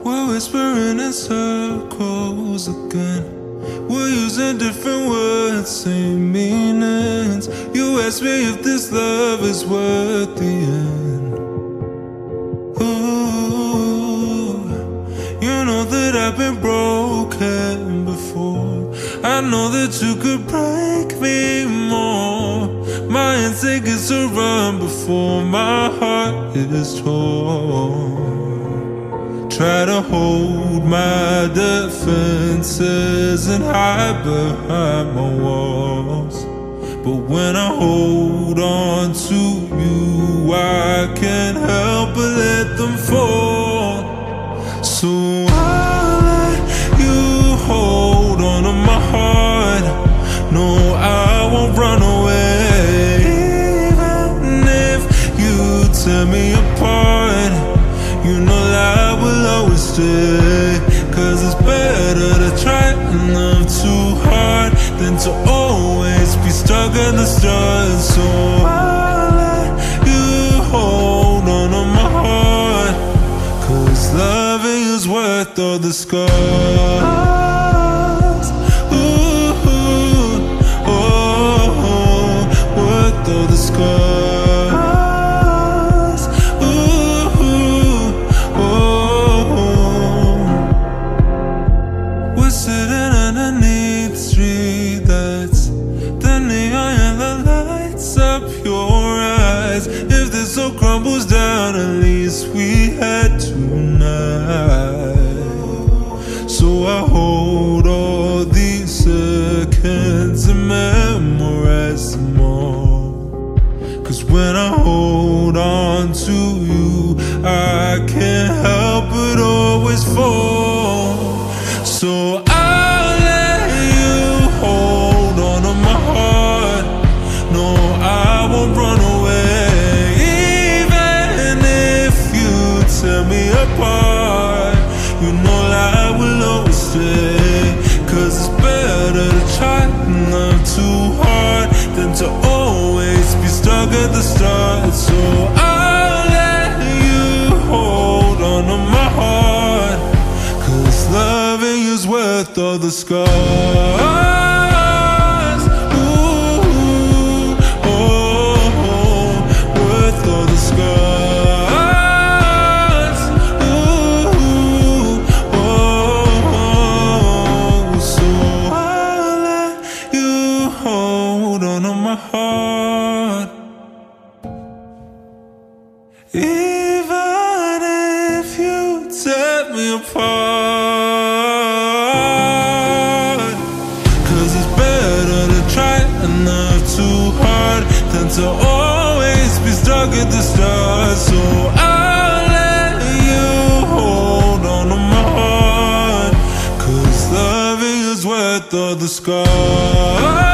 We're whispering in circles again. We're using different words, same meanings. You ask me if this love is worth the end. Ooh, you know that I've been broken before. I know that you could break me more. My instinct is to run before my heart is torn. Try to hold my defenses and hide behind my walls, but when I hold on to you, I can't help but let them fall. So I'll let you hold on to my heart. No, I won't run away, even if you tear me apart. You know I will always stay, 'cause it's better to try and love too hard than to always be stuck in the stars. So I'll let you hold on to my heart, 'cause loving is worth all the scars. Ooh, oh, worth all the scars. Sitting underneath street lights, the neon yellow lights up your eyes. If this all crumbles down, at least we had tonight. So I hold all these seconds and memorize them all, 'cause when I hold on to you, I can't help but always fall. So I'll let you hold on to my heart. No, I won't run away, even if you tear me apart. You know I will always stay, 'cause it's better to try and love too hard than to always be stuck at the start. So I'll let you hold on to my heart, 'cause loving is worth all the scars. Ooh, oh, worth all the scars. Ooh, oh, so I'll let you hold on to my heart, even if you tear me apart. 'Cause it's better to try and love too hard than to always be stuck at the start. So I'll let you hold on to my heart, 'cause loving is worth all the scars.